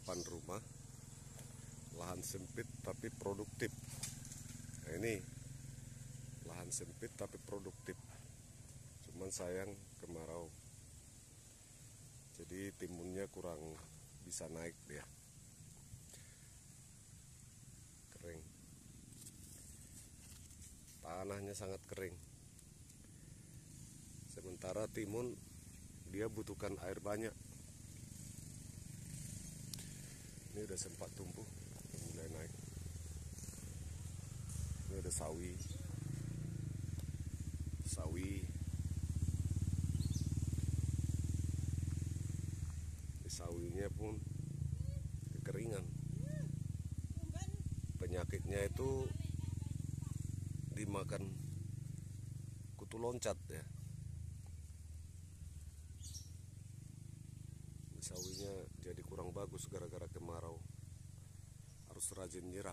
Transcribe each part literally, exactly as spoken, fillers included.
depan rumah. Lahan sempit tapi produktif. Nah, ini lahan sempit tapi produktif. Cuman sayang kemarau. Jadi timunnya kurang bisa naik dia. Kering. Tanahnya sangat kering. Sementara timun dia butuhkan air banyak. Ini udah sempat tumbuh, mulai naik. Ini ada sawi, sawi. Di sawinya pun kekeringan. Penyakitnya itu dimakan kutu loncat ya. Sawinya jadi kurang bagus gara-gara kemarau. Harus rajin nyiram.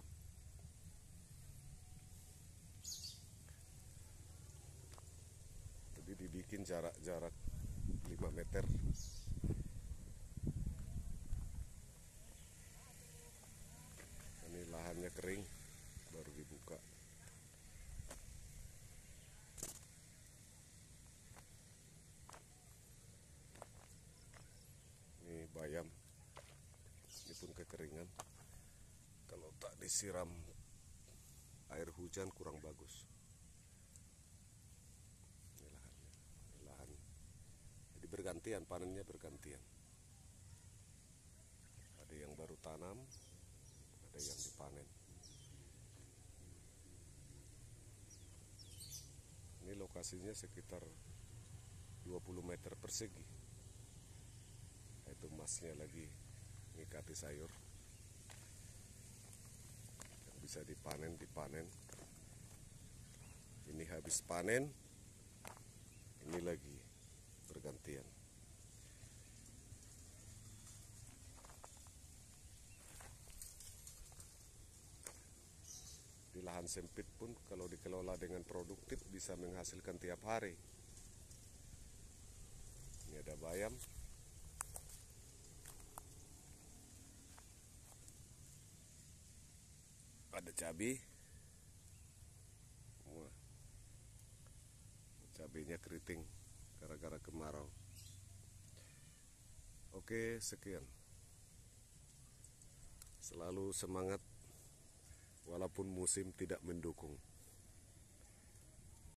Jadi dibikin jarak-jarak lima meter. Ini lahannya kering, baru dibuka. Ini bayam, ini pun kekeringan. Kalau tak disiram air hujan kurang bagus. Ini lahannya, ini lahan. Jadi bergantian, panennya bergantian. Ada yang baru tanam, ada yang dipanen. Ini lokasinya sekitar dua puluh meter persegi. Itu masnya lagi ngikati sayur yang bisa dipanen dipanen. Ini habis panen, ini lagi bergantian. Di lahan sempit pun kalau dikelola dengan produktif bisa menghasilkan tiap hari. Ini ada bayam. Ada cabai. Wah. Cabainya keriting gara-gara kemarau. Oke, sekian. Selalu semangat walaupun musim tidak mendukung.